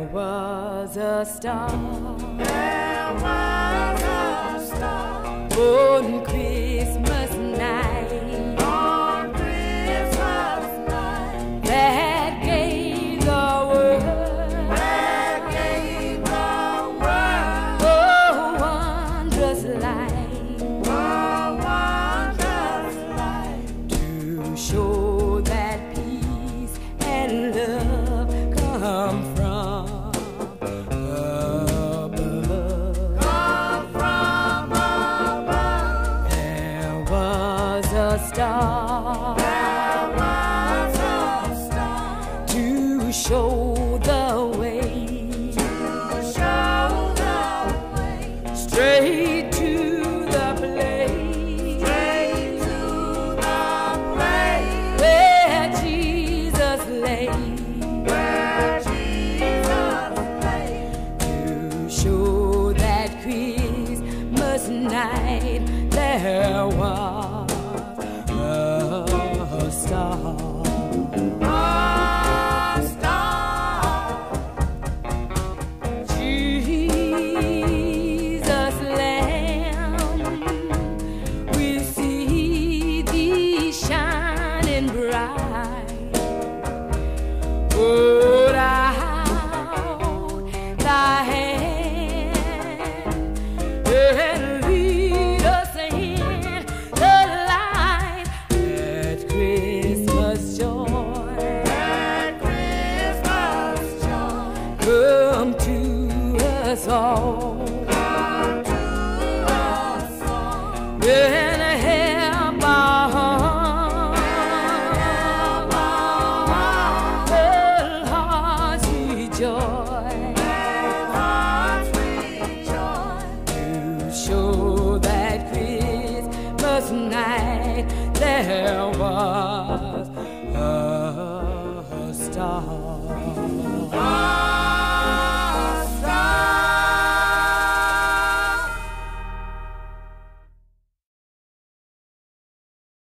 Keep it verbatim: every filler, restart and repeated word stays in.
was a star. There was a star On Christmas night. on Christmas night That gave the world. that gave the world Oh, wondrous light. a wondrous light To show that peace and love come from above. come from above. There was a star There was a star to show the way to show the way straight to the place straight to the place where Jesus lay. where Jesus lay. To show that Christmas night there was a star. A star, Jesus Lamb, we see thee shining bright. Put out thy hand and lead us in the light. That Christmas joy that Christmas joy come to us all. come to us all. And help our hearts, Help our hearts rejoice. Let hearts rejoice To show that Christmas night there was a star.